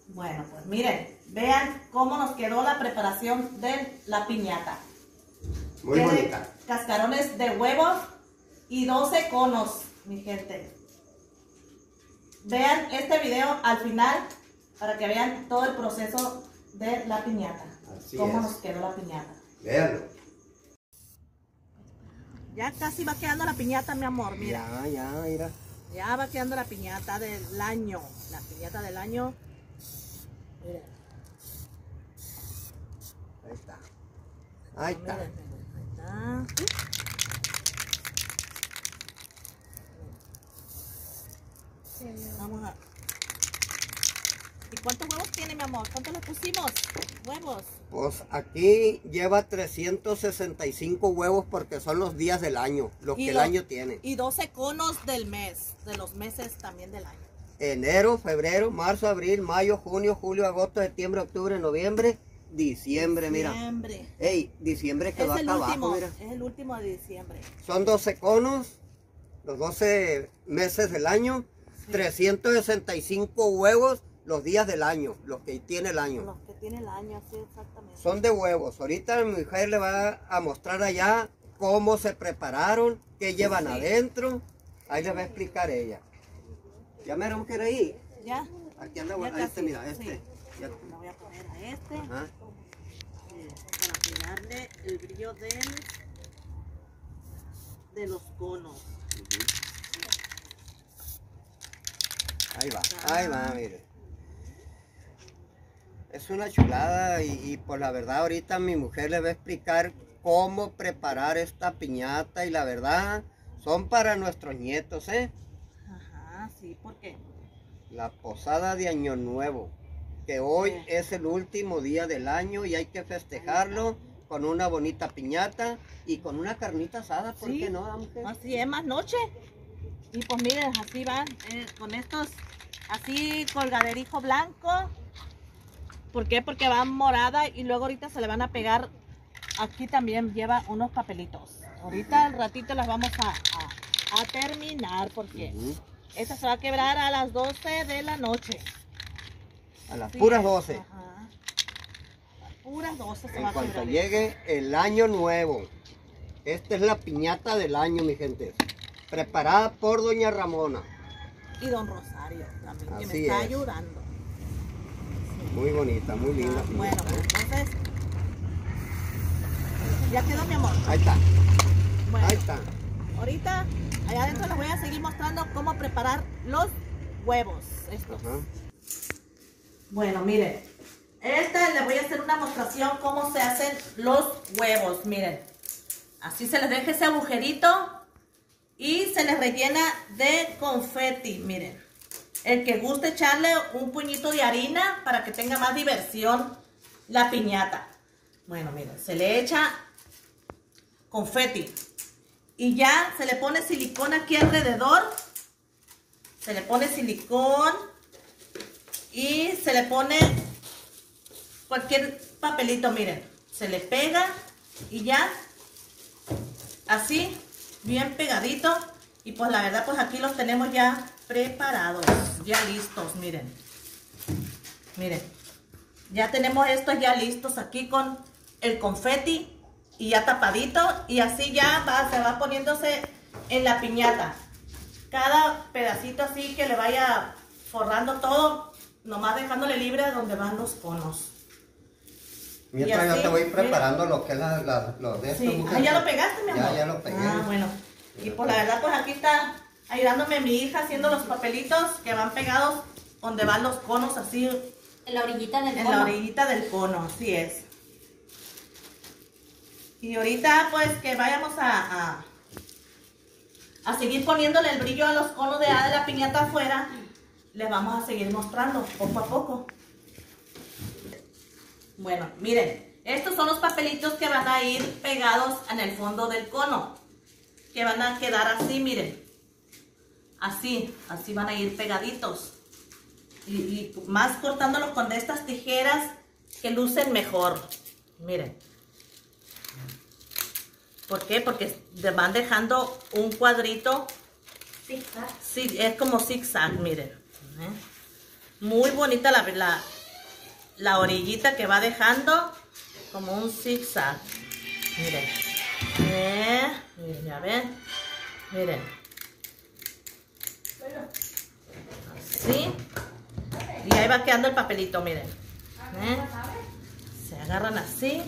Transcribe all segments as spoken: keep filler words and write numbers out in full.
Bueno, pues miren, vean cómo nos quedó la preparación de la piñata. Muy Tiene bonita. cascarones de huevos y doce conos, mi gente. Vean este video al final para que vean todo el proceso de la piñata. Así cómo es. nos quedó la piñata. Véanlo. Ya casi va quedando la piñata, mi amor, mira. Ya, ya, mira. Ya va quedando la piñata del año. La piñata del año. Miren. Ahí está. Ahí está. Miren, miren, ahí está. Vamos a... ¿Y cuántos huevos tiene, mi amor? ¿Cuántos le pusimos? Huevos. Pues aquí lleva trescientos sesenta y cinco huevos porque son los días del año, los Y que el los- año tiene. Y doce conos del mes, de los meses también del año. Enero, febrero, marzo, abril, mayo, junio, julio, agosto, septiembre, octubre, noviembre, diciembre, mira. Diciembre. Ey, diciembre quedó Es el acá último, abajo, mira. es el último de diciembre. Son doce conos, los doce meses del año, trescientos sesenta y cinco huevos los días del año, los que tiene el año. Los que tiene el año, sí, exactamente. Son de huevos. Ahorita mi mujer le va a mostrar allá cómo se prepararon, qué llevan Sí. adentro. Ahí le va a explicar ella. ¿Ya me vamos a ir ahí? Ya. Aquí anda, Ya bueno, este, casi, mira, este. sí. Ya- Lo voy a poner a este. Ajá. Miren, para pegarle el brillo del, de los conos. Ahí va, ahí va, mire. Es una chulada y, y pues la verdad ahorita mi mujer le va a explicar cómo preparar esta piñata y la verdad son para nuestros nietos, ¿eh? Ajá, sí, ¿por qué? La posada de Año Nuevo, que hoy Sí. es el último día del año y hay que festejarlo con una bonita piñata y con una carnita asada, ¿por Sí. qué no, mujer? Así es, más noche. Y pues miren, así van, eh, con estos, así colgaderijo blanco. ¿Por qué? Porque va morada y luego ahorita se le van a pegar. Aquí también lleva unos papelitos. Ahorita al ratito las vamos a, a, a terminar porque Ujú. esta se va a quebrar a las doce de la noche. A las Sí, puras doce. Ajá. Las puras doce se En va a cuanto quebrar. llegue el año nuevo. Esta es la piñata del año, mi gente. Preparada por doña Ramona. Y don Rosario también, que me Así está es. ayudando. Muy bonita, muy linda. Ah, bueno, piñata. pues entonces, ya quedó, mi amor. Ahí está, Bueno, ahí está. ahorita allá adentro les voy a seguir mostrando cómo preparar los huevos. Estos. Ajá. Bueno, miren, esta les voy a hacer una demostración cómo se hacen los huevos. Miren, así se les deja ese agujerito y se les rellena de confeti. Miren, el que guste echarle un puñito de harina para que tenga más diversión la piñata. Bueno, miren, se le echa confeti y ya se le pone silicón aquí alrededor. Se le pone silicón y se le pone cualquier papelito, miren, se le pega y ya así, bien pegadito. Y pues la verdad, pues aquí los tenemos ya preparados, ya listos, miren. Miren, ya tenemos estos ya listos aquí con el confeti y ya tapadito. Y así ya va, se va poniéndose en la piñata. Cada pedacito así que le vaya forrando todo, nomás dejándole libre a donde van los conos. Mientras Y yo así, te voy mira. preparando lo que es la, la- lo de esto. Sí. mujer. Ah, ¿ya lo pegaste, mi amor? Ya, ya lo pegué. Ah, bueno. Y pues la verdad, pues aquí está ayudándome mi hija haciendo los papelitos que van pegados donde van los conos así En la orillita del en cono. la orillita del cono, así es. Y ahorita pues que vayamos a, a, a seguir poniéndole el brillo a los conos de, de la piñata afuera, les vamos a seguir mostrando poco a poco. Bueno, miren, estos son los papelitos que van a ir pegados en el fondo del cono, que van a quedar así, miren, así, así van a ir pegaditos. Y, y más cortándolos con estas tijeras que lucen mejor. Miren. ¿Por qué? Porque te van dejando un cuadrito. Zigzag. Sí, es como zigzag, miren. ¿Eh? Muy bonita la, la, la orillita que va dejando como un zigzag. Miren. Eh, miren, ya ven. Miren. Así. Y ahí va quedando el papelito, miren. ¿Eh? Se agarran así.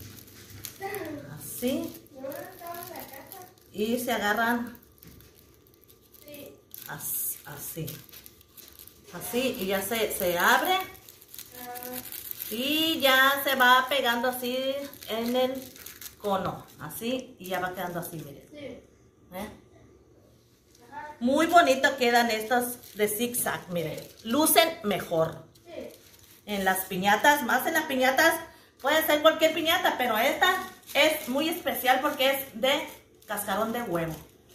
Así. Y se agarran así. Así. Así. Y ya se, se abre. Y ya se va pegando así en el cono. Así. Y ya va quedando así, miren. ¿Eh? Muy bonito quedan estos de zigzag, miren. Lucen mejor. En las piñatas, más en las piñatas, puede ser cualquier piñata, pero esta es muy especial porque es de cascarón de huevo.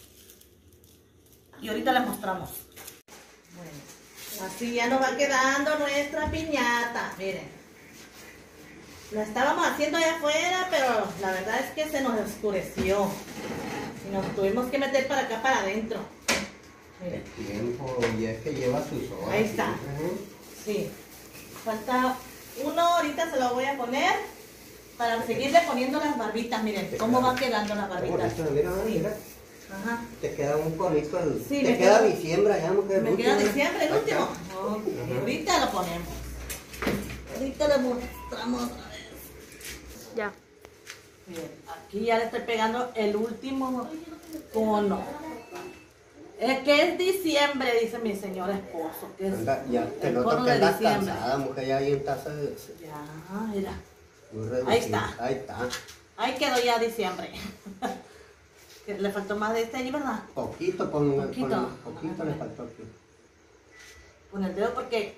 Y ahorita les mostramos. Bueno, así ya nos va quedando nuestra piñata, miren. La estábamos haciendo allá afuera, pero la verdad es que se nos oscureció. Y nos tuvimos que meter para acá, para adentro. El tiempo, y es que lleva sus horas. Ahí está. Siempre, ¿eh? Sí. Falta uno, ahorita se lo voy a poner para seguirle poniendo las barbitas. Miren cómo va quedando las barbitas. Bonito, mira, Sí. mira. Ajá. Te queda un conito. El, Sí, te me queda queda- diciembre allá, mujer. Me el queda último, diciembre, el ahí último. está. Ok, Ajá. ahorita lo ponemos. Ahorita lo mostramos otra vez. Ya. Miren, aquí ya le estoy pegando el último cono. Es que es diciembre, dice mi señor esposo. Que es Anda, ya te el noto cono que de andas diciembre. cansada, mujer, ya ahí estás eh, Ya, mira. muy reducida. Ahí está. Ahí está. Ahí quedó ya diciembre. Que le faltó más de este allí, ¿verdad? Poquito, pon, Poquito. pon- poquito le faltó aquí. Con el dedo porque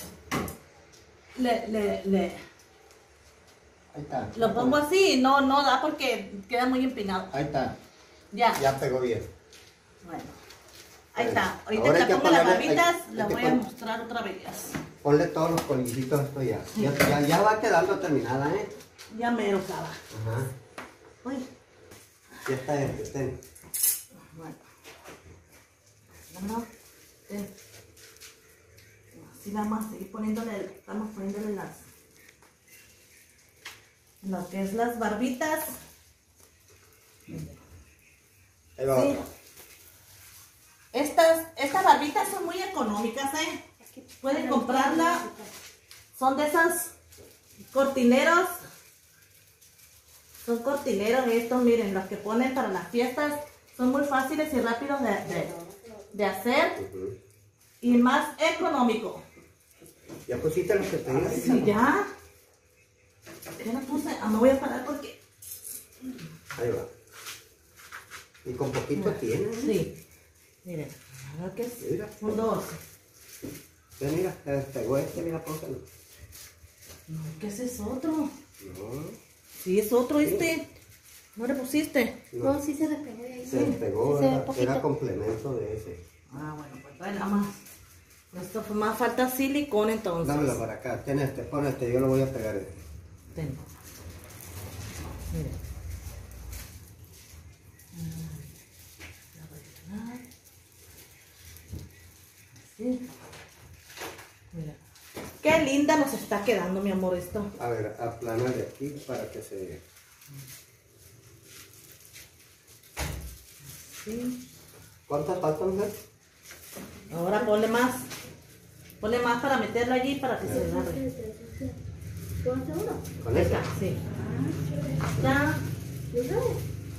le, le, le, Ahí está. lo pongo así y no, no da porque queda muy empinado. Ahí está. Ya. Ya pegó bien. Bueno. Ahí está. Ahorita Ahora que hay que la pongo las ponerle- barbitas, hay- las hay que voy a pon- mostrar otra vez. Ponle todos los colguitos esto ya. Ya, ya, ya va quedando terminada, ¿eh? Ya mero acaba. Ajá. Uy. Ya está, estén. Bueno. No, no. Eh. Así vamos a seguir poniéndole, estamos poniéndole las, lo que es las barbitas. Ahí va Sí. otro. Estas, estas barbitas son muy económicas, ¿eh? Pueden comprarla. Son de esas cortineros. Son cortineros estos, miren, los que ponen para las fiestas. Son muy fáciles y rápidos de, de, de hacer. Ujú. Y más económico. Ya pusiste los que te dije. Sí, ya. Ya lo puse. Ah, me voy a parar porque... Ahí va. Y con poquito tiene. ¿eh? Sí. Miren, a ver qué es. Mira. Un dos. Ya mira, eh, pegó este, mira, pónselo. No, ¿qué es eso otro? No, Sí, es otro este. ¿No le pusiste? no. No, sí se despegó de ahí. Se despegó, Sí, se ve era, poquito. era complemento de ese. Ah, bueno, pues trae nada más. Esto fue más falta silicón entonces. Dámelo para acá, ten este, pon este, yo lo voy a pegar. Este. Ten. Miren. Así. Mira. Qué linda nos está quedando, mi amor, esto. A ver, aplana de aquí para que se... Sí. ¿Cuántas faltan, mujer? Ahora ponle más. Ponle más para meterlo allí para que se agarre. ¿Puedo hacer uno? Con Ahí esta. está, sí. Ya. ¿Yo creo?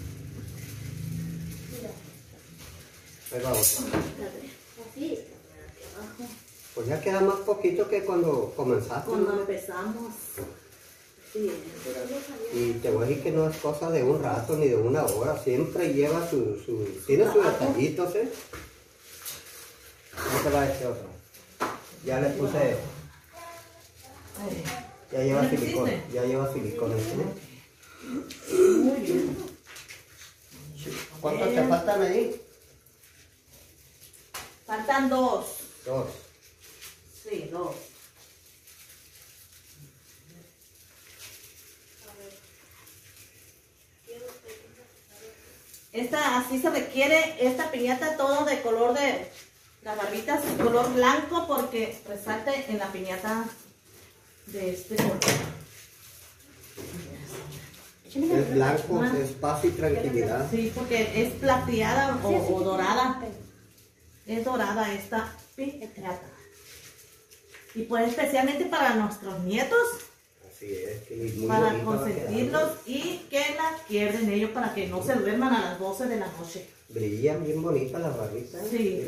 Ahí va otro. Así. Pues ya queda más poquito que cuando comenzaste. Cuando ¿no? empezamos. Sí. Y te voy a decir que no es cosa de un rato ni de una hora, siempre lleva su, su tiene sus trabajo. detallitos, ¿eh? ¿Cómo te va este otro? Ya le puse, Ay. ya lleva ¿Ya le silicón, pusiste? ya lleva silicón este, ¿eh? Muy bien. ¿Cuántos te Bien. faltan ahí? Faltan dos. Dos. Sí, dos. Esta, así se requiere esta piñata todo de color de, las barbitas color blanco porque resalte en la piñata de este color. Es blanco, es paz y tranquilidad. Sí, porque es plateada o, o dorada. Es dorada esta piñata. Y pues especialmente para nuestros nietos, Así es, y muy para bonito va a consentirlos quedar. y que la quiebren ellos para que no se duerman a las doce de la noche. Brillan bien bonitas las barritas. Sí.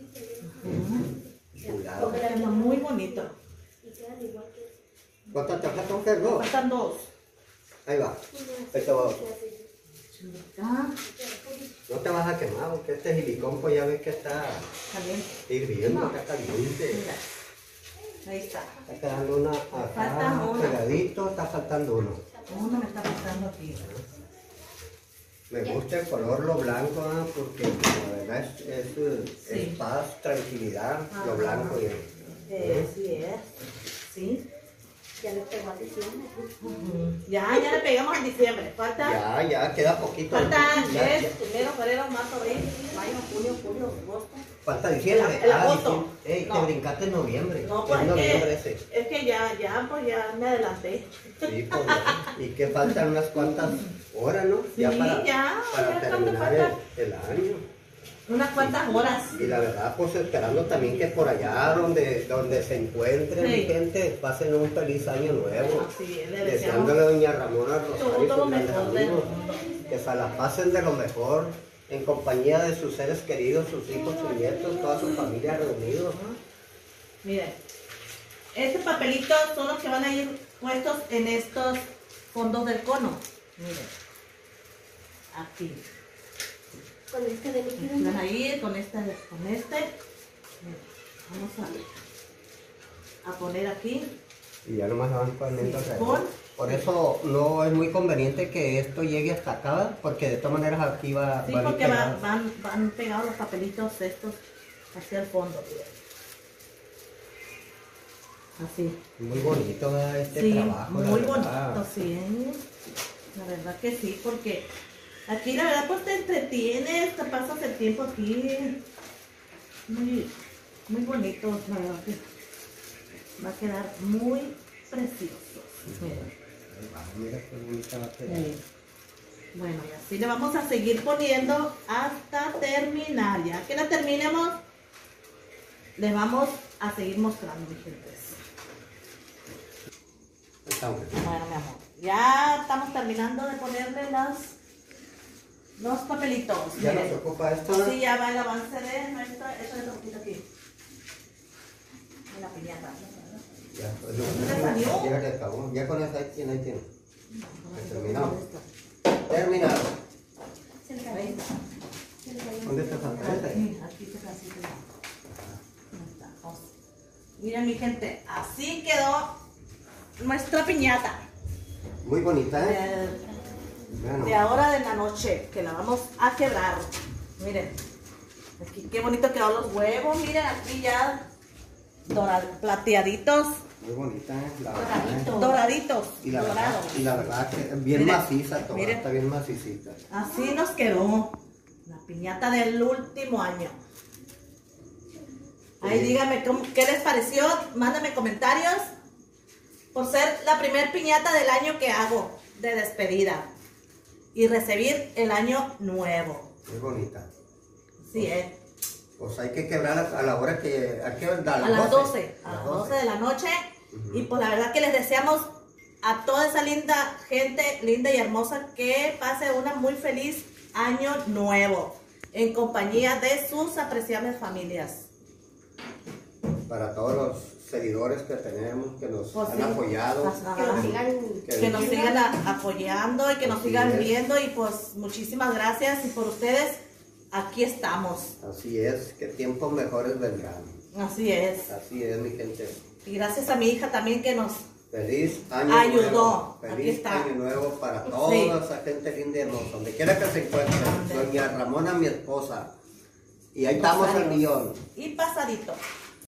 Mira. Chulada. Queda muy bonito. Y quedan igual que... ¿Cuántas te faltan, Gerardo? Faltan dos. Ahí va. Ahí te va. Ah, No te vas a quemar porque este silicón pues ya ves que está caliente. hirviendo, No. está caliente. Mira. Ahí está. Está quedando una Falta acá uno. pegadito, está faltando uno. Uno me está faltando aquí. Me gusta el color lo blanco, ¿ah? Porque la verdad es, es, Sí. es paz, tranquilidad, Ajá. lo blanco. Y, Eh, sí es. Sí. Ya le pegó a diciembre. Ujú. Ya, ya le pegamos en diciembre. Falta. ya, ya, queda poquito. Falta Ya, es ya. enero, febrero, marzo, abril, mayo, junio, julio, agosto. Falta diciembre. El- el ah, agosto. diciembre. Ey, No. te brincaste en noviembre. No, pues es es noviembre que, ese. es que ya, ya, pues ya me adelanté. Sí, pues, y que faltan unas cuantas horas, ¿no? Sí, ya, para ya cuánto terminar falta. el, el año. Unas cuantas horas. Y la verdad, pues esperando también que por allá donde, donde se encuentren, Sí. mi gente, pasen un feliz año nuevo. Así es, le deseamos Deseándole a doña Ramona Rosario y todo lo sus grandes mejor del amigos, mundo. que se la pasen de lo mejor en compañía de sus seres queridos, sus hijos, sus nietos, toda su familia reunidos. Miren, este papelito son los que van a ir puestos en estos fondos del cono. Miren, aquí. Con este de líquido. Van a ir con este, con este. Miren, vamos a, a poner aquí. Y ya nomás van poniendo Sí, alrededor. con- Por eso no es muy conveniente que esto llegue hasta acá, porque de todas maneras aquí va, Sí, van porque pegados. van, van, van pegados los papelitos estos hacia el fondo. Miren. Así. Muy bonito, ¿verdad? Este Sí, trabajo. la muy verdad. bonito, sí. La verdad que sí, porque aquí la verdad pues te entretienes, te pasas el tiempo aquí. Muy, muy bonito, la verdad que va a quedar muy precioso. Miren. Mira qué bonita va a quedar. Sí. Bueno, y así le vamos a seguir poniendo hasta terminar. Ya que la terminemos, les vamos a seguir mostrando, mi gente. Estamos. Bueno, mi amor, ya estamos terminando de ponerle las, los papelitos. Ya Miren. nos ocupa esto. Sí, ya va el avance de nuestra, esto es lo poquito aquí. En la piñata. Ya, pues, no, ¿Ya salió? ya le acabó. Ya con eso ahí tiene, ahí tiene. Terminado. Ahí Terminado. Se está. ¿Dónde está falta esta? Aquí, aquí está así. Ahí está. Vamos. Miren, mi gente, así quedó nuestra piñata. Muy bonita, ¿eh? Eh, Bueno, de ahora de la noche, que la vamos a quebrar. Miren, aquí qué bonito quedaron los huevos. Miren, aquí ya dorad- plateaditos, muy bonita, ¿eh? La verdad, ¿eh? Doradito. doraditos, Y la verdad, dorados. y la verdad que bien Miren, maciza toda, miren. está bien macicita. Así nos quedó la piñata del último año. Ahí Sí. díganme cómo- qué les pareció, mándame comentarios por ser la primer piñata del año que hago de despedida y recibir el año nuevo. Muy bonita. Sí, es. Pues hay que quebrar a la hora que... ¿A qué hora? A las doce, a las doce de la noche. Ujú. Y pues la verdad que les deseamos a toda esa linda gente, linda y hermosa, que pase una muy feliz año nuevo en compañía de sus apreciables familias. Para todos los seguidores que tenemos, que nos Pues han sí. apoyado. Pues, Que nos sigan. Que nos sigan a- apoyando y que nos Así sigan es. viendo, y pues muchísimas gracias, y por ustedes aquí estamos. Así es, que tiempos mejores vendrán. Así es. Así es, mi gente. Y gracias a mi hija también que nos... Feliz año Ayudó. nuevo. Aquí Feliz está. año nuevo para toda Sí. esa gente linda y hermosa. Donde quiera que se encuentre. Ándale. Doña Ramona, mi esposa. Y ahí estamos al millón. Y pasadito.